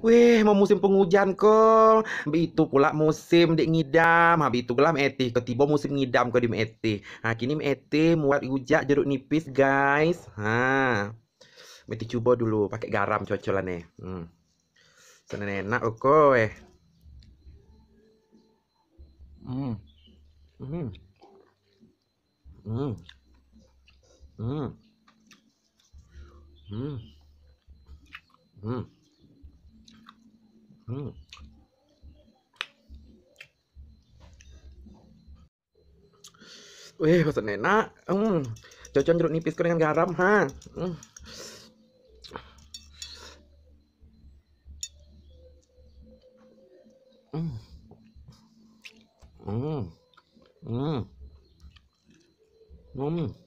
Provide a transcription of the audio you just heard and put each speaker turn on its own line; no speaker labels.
Weh, mau musim penghujan kok. Habis itu pula musim dek ngidam. Habis itu gelam etih. Ketiba musim ngidam ke di etih. Nah, kini etih muat rujak jeruk nipis, guys. Mesti coba dulu pakai garam cocolan nih. Sana enak kok eh. Hmm. Hmm. Hmm. Hmm. Hmm. Hmm. Hmm. Wih, pesan enak. Cocok jeruk nipis dengan garam, ha. Hmm. Hmm. Hmm. Hmm. Hmm.